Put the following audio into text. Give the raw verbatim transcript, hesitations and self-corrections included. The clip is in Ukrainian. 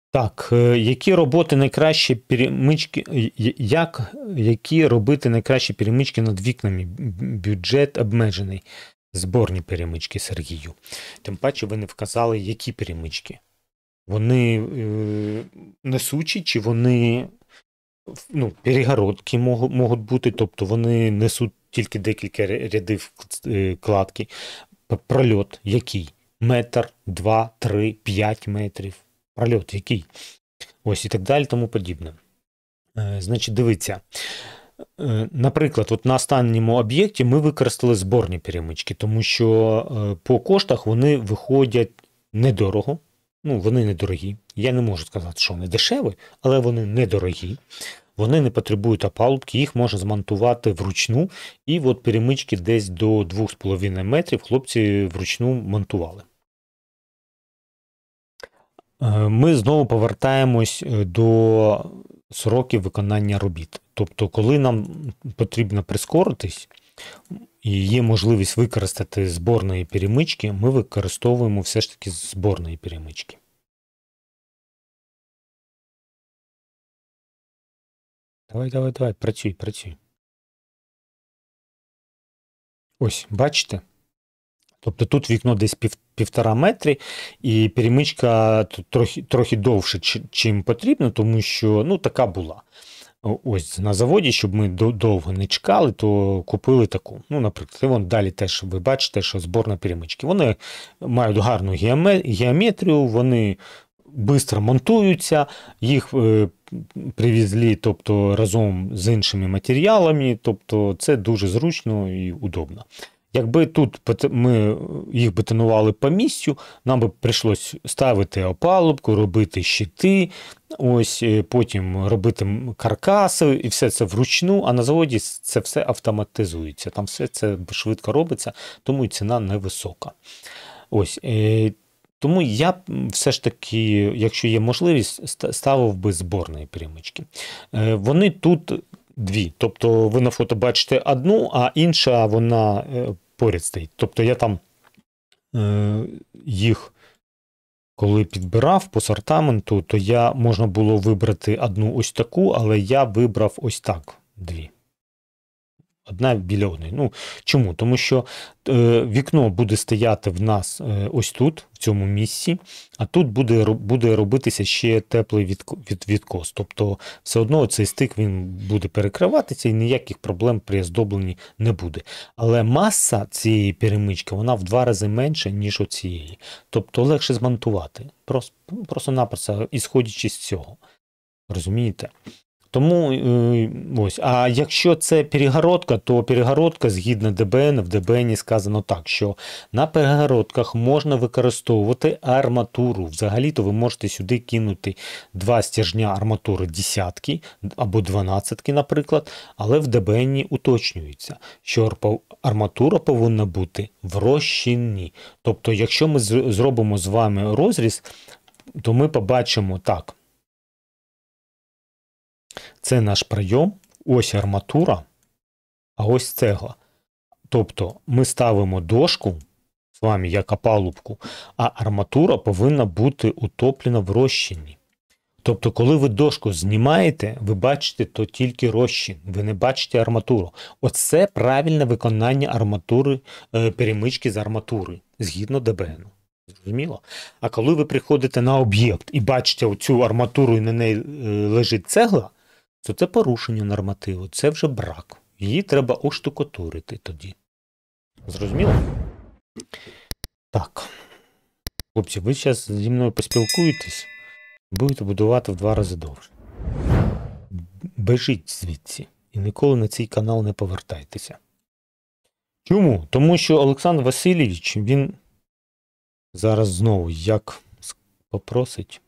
Так, е, які роботи найкращі перемички, е, як, які робити найкращі перемички над вікнами? Б- Бюджет обмежений. Зборні перемички, Сергію. Тим паче ви не вказали, які перемички. Вони е, несучі, чи вони ну, перегородки можуть, можуть бути, тобто вони несуть тільки декілька ря- рядів е, кладки. П- Прольот який? Метр, два, три, п'ять метрів. Прольот який? Ось і так далі, тому подібне. Е, Значить, дивіться. Е, Наприклад, от на останньому об'єкті ми використали зборні перемички, тому що е, по коштах вони виходять недорого. Ну, вони недорогі. Я не можу сказати, що вони дешеві, але вони недорогі. Вони не потребують опалубки, їх можна змонтувати вручну. І от перемички десь до двох з половиною метрів хлопці вручну монтували. Е, Ми знову повертаємось е, до сроків виконання робіт. Тобто, коли нам потрібно прискоритись і є можливість використати зборної перемички, ми використовуємо все ж таки зборної перемички. Давай, давай, давай, працюй, працюй. Ось, бачите? Тобто тут вікно десь пів, півтора метри, і перемичка тут трохи, трохи довше, чи- чим потрібно, тому що ну, така була. О- Ось на заводі, щоб ми до- довго не чекали, то купили таку. Ну, наприклад, і вон далі теж ви бачите, що зборна перемички. Вони мають гарну геоме- геометрію, вони швидко монтуються, їх е, привезли, тобто, разом з іншими матеріалами, тобто це дуже зручно і удобно. Якби тут бет- ми їх бетонували по місцю, нам би прийшлось ставити опалубку, робити щити, ось е, потім робити м- каркаси, і все це вручну, а на заводі с- це все автоматизується. Там все це швидко робиться, тому і ціна невисока. Ось. е, Тому я б м, все ж таки, якщо є можливість, ста- ставив би зборні перемички. Е, Вони тут дві. Тобто ви на фото бачите одну, а інша вона е, поряд стоїть. Тобто я там е, їх, коли підбирав по сортаменту, то я можна було вибрати одну ось таку, але я вибрав ось так дві. Одна біля одної. Ну, чому? Тому що е, вікно буде стояти в нас е, ось тут, в цьому місці, а тут буде, ро- буде робитися ще теплий відко- від, відкос. Тобто, все одно цей стик він буде перекриватися і ніяких проблем при оздобленні не буде. Але маса цієї перемички, вона в два рази менша, ніж оцієї. Тобто легше змонтувати. Просто, просто-напросто, ісходячи з цього. Розумієте? Тому е, ось. А якщо це перегородка, то перегородка згідно ДБН, в ДБНі сказано так, що на перегородках можна використовувати арматуру. Взагалі-то ви можете сюди кинути два стержня арматури десятки або дванадцятки, наприклад, але в ДБНі уточнюється, що арпа- арматура повинна бути в розчинні. Тобто, якщо ми з- зробимо з вами розріз, то ми побачимо так. Це наш прийом, ось арматура, а ось цегла. Тобто ми ставимо дошку з вами як опалубку, а арматура повинна бути утоплена в розчині. Тобто, коли ви дошку знімаєте, ви бачите то тільки розчин, ви не бачите арматуру. Оце правильне виконання арматури, е, перемички з арматури, згідно ДБН. Зрозуміло? А коли ви приходите на об'єкт і бачите оцю арматуру і на неї е, лежить цегла, то це порушення нормативу, це вже брак. Її треба оштукатурити тоді. Зрозуміло? Так. Хлопці, ви зараз зі мною поспілкуєтесь, будете будувати в два рази довше. Бежіть звідси і ніколи на цей канал не повертайтеся. Чому? Тому що Олександр Васильович, він зараз знову як попросить.